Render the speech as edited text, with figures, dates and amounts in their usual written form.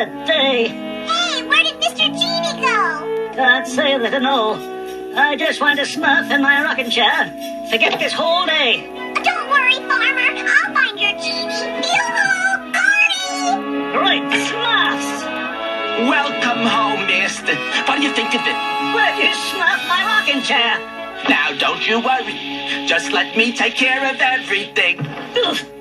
a day. Hey, where did Mr. Genie go? Can't say that I know. I just went to Smurf in my rocking chair. Forget this whole day. Don't worry, Farmer. I'll find your genie. Yoo-hoo, Carney! Great Smurfs! Welcome home, mister. What do you think of it? Where'd you Smurf my rocking chair? Now, don't you worry. Just let me take care of everything. Oof.